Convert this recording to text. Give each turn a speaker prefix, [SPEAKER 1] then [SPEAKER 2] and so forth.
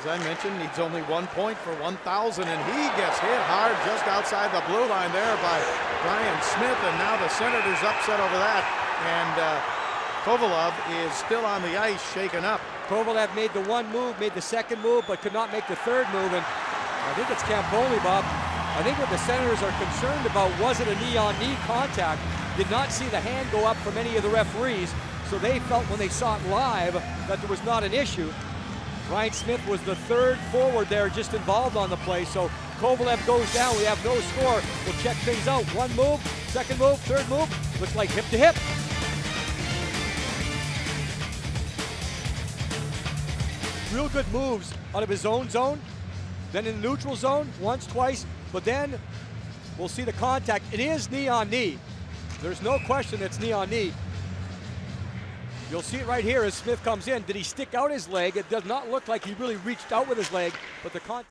[SPEAKER 1] as I mentioned, needs only 1 point for 1,000, and he gets hit hard just outside the blue line there by Brian Smyth, and now the Senators upset over that, and Kovalev is still on the ice, shaken up.
[SPEAKER 2] Kovalev made the one move, made the second move, but could not make the third move, and I think it's Campoli, Bob. I think what the Senators are concerned about, was it a knee-on-knee contact? Did not see the hand go up from any of the referees, so they felt when they saw it live that there was not an issue. Brian Smyth was the third forward there just involved on the play, so Kovalev goes down. We have no score. We'll check things out. One move, second move, third move. Looks like hip to hip. Real good moves out of his own zone, then in the neutral zone, once, twice, but then we'll see the contact. It is knee on knee. There's no question it's knee on knee. You'll see it right here as Smyth comes in. Did he stick out his leg? It does not look like he really reached out with his leg, but the contact.